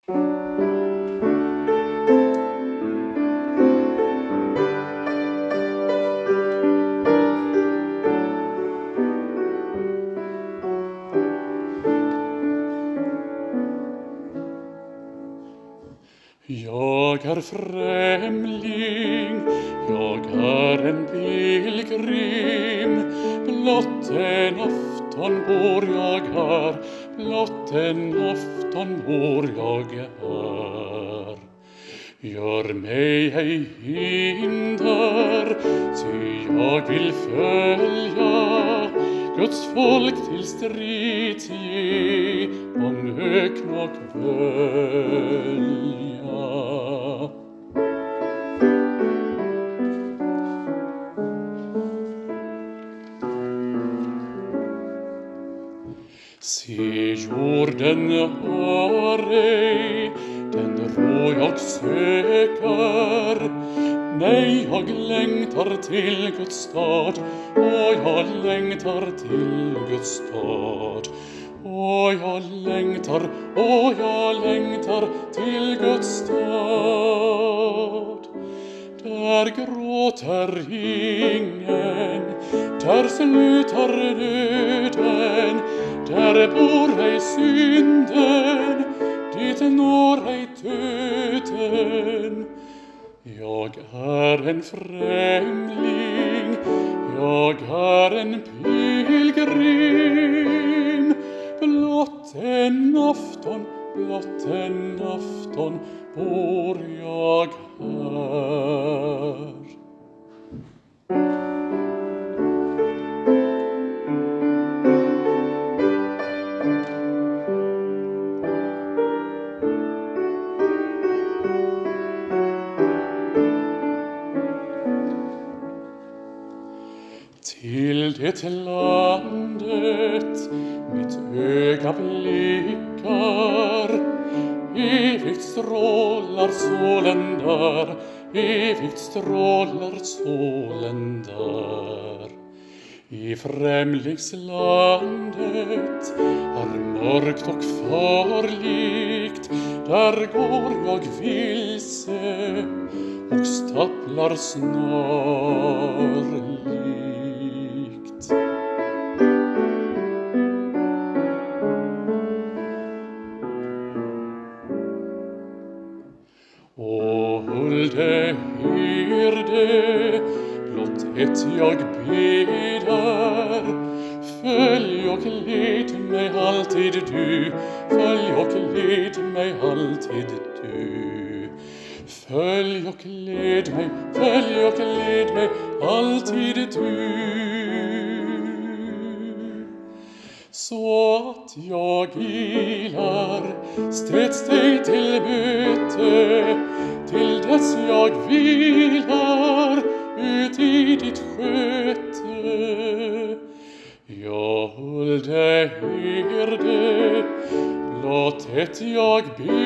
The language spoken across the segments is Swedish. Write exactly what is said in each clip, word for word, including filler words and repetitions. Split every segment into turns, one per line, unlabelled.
Jag är främling, jag är en pilgrim. Blott en afton bor jag här, blott en afton bor jag här. Gör mig ej hinder, ty jag vill följa Guds folk till strid ge, om ökn och völja. Se jorden har ej den ro jag söker. Nej, jag längtar till Guds stad, och jag längtar till Guds stad. Och jag längtar, och jag längtar till Guds stad. Där gråter ingen, där slutar döden, där bor ej synden, dit når ej döden. Jag är en främling, jag är en pilgrim. Blott en afton, blott en afton bor jag här. Till det landet mitt öga blickar, evigt strålar solen där, evigt strålar solen där. I främlingslandet är mörkt och farligt, där går jag vilse och stapplar snarlikt. O hulde herde, blott ett jag beder, följ och led mig alltid du, följ och led mig alltid du. Följ och led mig, följ och led mig alltid du. Så att jag ilar stets dig till möte, till dess jag vilar ut i ditt sköte. Jag hulde herde, blott ett jag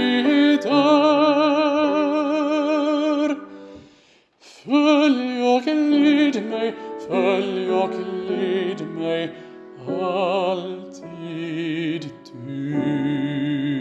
beder. Följ och led mig, följ och led mig alltid du.